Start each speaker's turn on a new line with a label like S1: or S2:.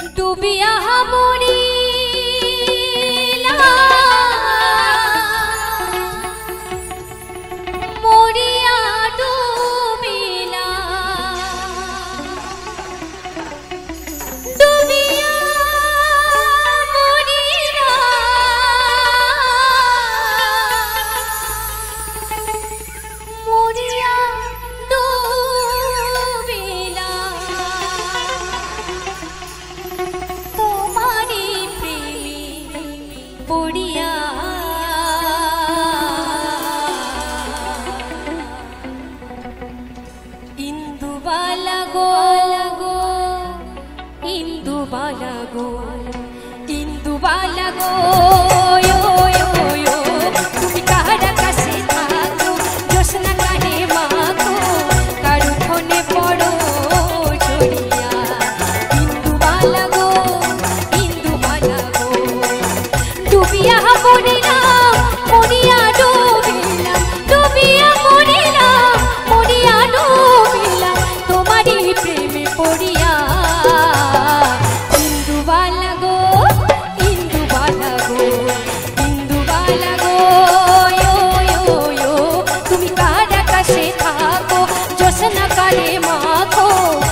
S1: ডুবিয়া মরিলা মরিয়া ডুবিলা ডুবিয়া মরিলা মরিয়া ডুবিলা তোমারি প্রেমে পড়িয়া ইন্দুবালা গো ইন্দুবালা গো ইন্দুবালা গো তুমি কার কাছে থাকো জোসনা কানে মাখো কারু ফোনে পড়ো ছড়িয়া ইন্দুবালা গো ইন্দুবালা গো ডুবিয়া মরিলাম মরিয়া ডুবিলাম ডুবিয়া মরিলাম মরিয়া ডুবিলাম তোমারই প্রেমে পড়িয়া ইন্দুবালা গো ইন্দুবালা গো ইন্দুবালা গো তুমি কার আকাশে থাকো জোসনা কানে মাখো